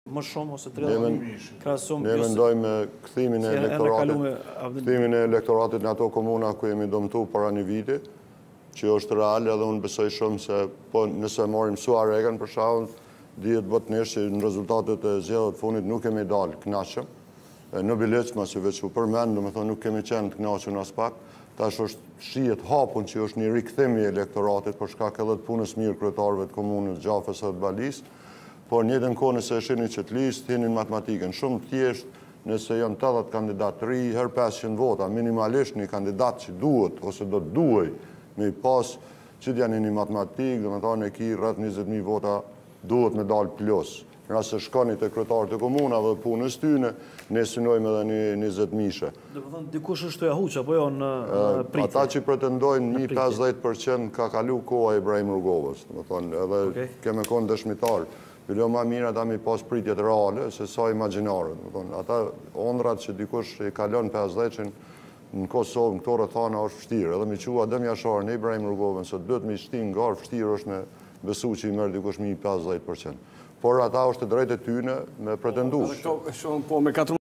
më shumë ose 30 krahasum. Ne mendojmë kthimin e elektoratit në ato komuna ku jemi dëmtuar para një viti, që është real, edhe unë besoj shumë se po nëse marrim Suarekën për shembull, dihet botërisht që në rezultatet e zgjedhjeve të fundit nuk kemi dalë kënaqshëm. Në bilet, ma si veç u përmend, domethënë nuk kemi qenë të kënaqur as pak. Tash është shihet hapun që është një rikthim i elektoratit për shkak edhe të punës mirë kryetarëve të komunës Gjafës së Balisë. Por në njëjtën kohë nëse shihni që të listë thinin matematikën shumë thjesht, nëse janë 80 kandidatë të ri, her 500 vota, minimalisht një kandidat që duhet ose do të duhej me pas që të janë një matematikë, domethënë e ki rreth 20.000 vota duhet me dalë plus. Nëse shkoni te kryetarët e komunave dhe punës tyne, ne synojmë edhe një 20.000. Domethënë dikush është të jahuç apo jo në pritje. Ata që pretendojnë 50% ka kalu koha e Ibrahim Rrugovës, domethënë edhe kemë qenë dëshmitar. Bilo më mirë ata mi pas pritjet reale se sa imagjinare, domethënë ata ondrat që dikush i kalon 50-in në Kosovë, në këto rrethana është vështirë, edhe mi qua Adem Jasharin në Ibrahim Rrugovën, se duhet mi shtin nga vështirë është me besu që i merr dikush 50%. Por ata është drejtë e tyne me pretendues.